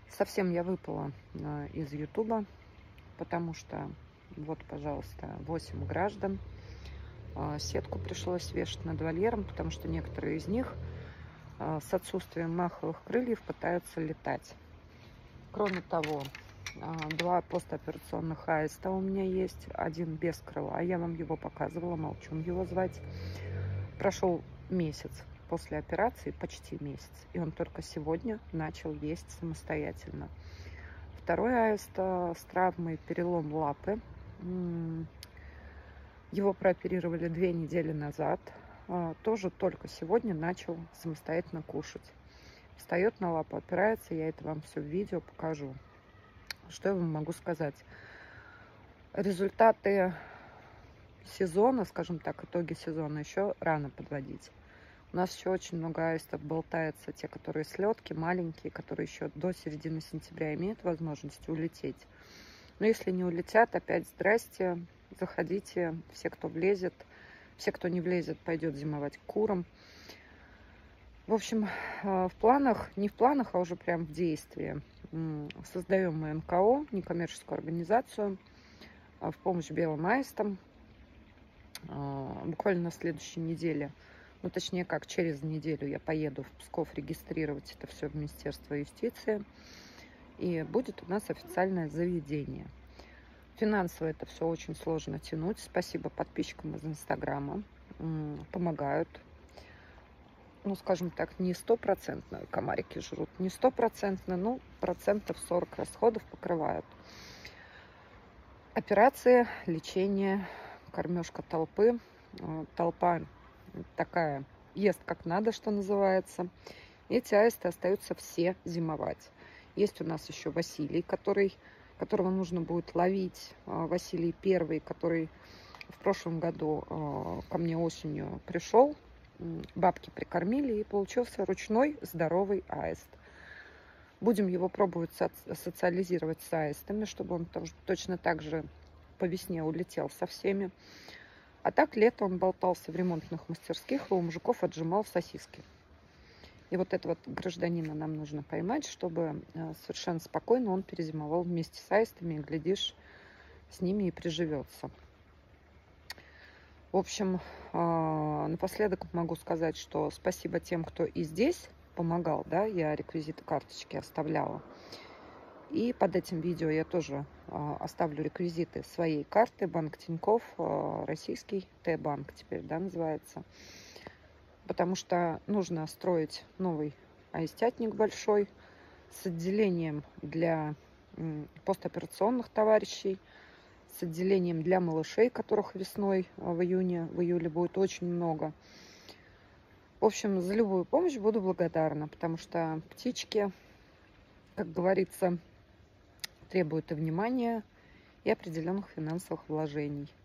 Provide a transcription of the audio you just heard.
Совсем я выпала из Ютуба, потому что вот, пожалуйста, 8 граждан. Сетку пришлось вешать над вольером, потому что некоторые из них с отсутствием маховых крыльев пытаются летать. Кроме того, 2 постоперационных аиста у меня есть, один без крыла. Я вам его показывала, молчу его звать. Прошел месяц после операции, почти месяц, и он только сегодня начал есть самостоятельно. Второй аист с травмой перелом лапы. Его прооперировали 2 недели назад. Тоже только сегодня начал самостоятельно кушать. Встает на лапу, опирается. Я это вам все в видео покажу. Что я вам могу сказать? Результаты сезона, скажем так, итоги сезона еще рано подводить. У нас еще очень много аистов болтается, те, которые слетки, маленькие, которые еще до середины сентября имеют возможность улететь. Но если не улетят, опять здрасте, заходите, все, кто влезет, все, кто не влезет, пойдет зимовать к курам. В общем, в планах, не в планах, а уже прям в действии. Создаем мы НКО, некоммерческую организацию, в помощь белым аистам. Буквально на следующей неделе, ну точнее как, через неделю я поеду в Псков регистрировать это все в Министерство юстиции. И будет у нас официальное заведение. Финансово это все очень сложно тянуть. Спасибо подписчикам из Инстаграма. Помогают. Ну, скажем так, не 100% комарики жрут. Не 100%, но 40% расходов покрывают. Операции, лечение, кормежка толпы. Толпа такая ест как надо, что называется. Эти аисты остаются все зимовать. Есть у нас еще Василий, которого нужно будет ловить. Василий первый, который в прошлом году ко мне осенью пришел. Бабки прикормили, и получился ручной здоровый аист. Будем его пробовать социализировать с аистами, чтобы он точно так же по весне улетел со всеми. А так лето он болтался в ремонтных мастерских, и у мужиков отжимал сосиски. И вот этого вот гражданина нам нужно поймать, чтобы совершенно спокойно он перезимовал вместе с аистами, и, глядишь, с ними и приживется. В общем, напоследок могу сказать, что спасибо тем, кто и здесь помогал, да, я реквизиты карточки оставляла. И под этим видео я тоже оставлю реквизиты своей карты, Банк Тинькофф, российский Т-банк теперь, да, называется. Потому что нужно строить новый аистятник большой с отделением для постоперационных товарищей, с отделением для малышей, которых весной, в июле будет очень много. В общем, за любую помощь буду благодарна, потому что птички, как говорится, требуют и внимания, и определенных финансовых вложений.